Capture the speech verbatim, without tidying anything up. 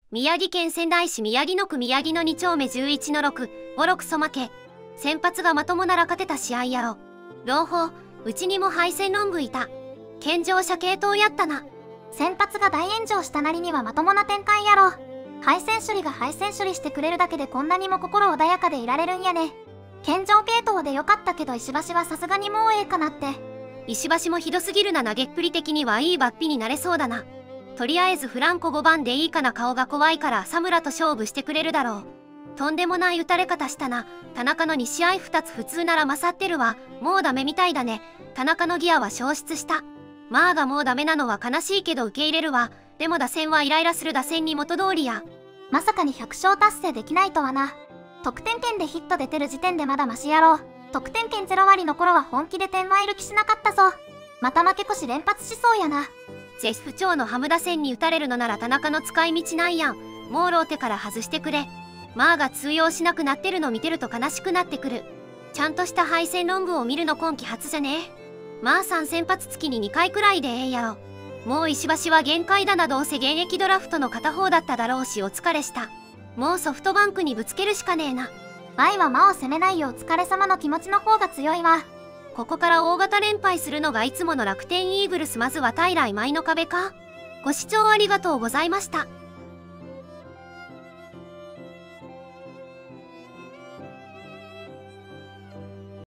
宮城県仙台市宮城野区宮城野に丁目じゅういちのろく、ボロクソ負け。先発がまともなら勝てた試合やろ。朗報、うちにも敗戦ロングいた。健常者系統やったな。 先発が大炎上したなりにはまともな展開やろ。敗戦処理が敗戦処理してくれるだけでこんなにも心穏やかでいられるんやね。健常系統でよかったけど石橋はさすがにもうええかなって。 石橋もひどすぎるな。投げっぷり的にはいいバッピになれそうだな。とりあえずフランコごばんでいいかな。顔が怖いから浅村と勝負してくれるだろう。とんでもない打たれ方したな。田中のに試合ふたつ普通なら勝ってるわ。もうダメみたいだね。田中のギアは消失した。まあがもうダメなのは悲しいけど受け入れるわ。でも打線はイライラする。打線に元通りや。 まさかにひゃく勝達成できないとはな。得点圏でヒット出てる時点でまだマシやろう。得点圏ゼロ割の頃は本気で点はいる気しなかったぞ。また負け越し連発しそうやな。 ジェフ長のハム打線に打たれるのなら田中の使い道ないやん。もうローテから外してくれ。まあが通用しなくなってるの見てると悲しくなってくる。ちゃんとした敗戦ロングを見るの今季初じゃねえ。まあさん先発月ににかいくらいでええやろ。もう石橋は限界だな。どうせ現役ドラフトの片方だっただろうしお疲れした。もうソフトバンクにぶつけるしかねえな。 舞は魔を責めないよ。お疲れ様の気持ちの方が強いわ。 ここから大型連敗するのがいつもの楽天イーグルス。まずは平井舞の壁か。ご視聴ありがとうございました。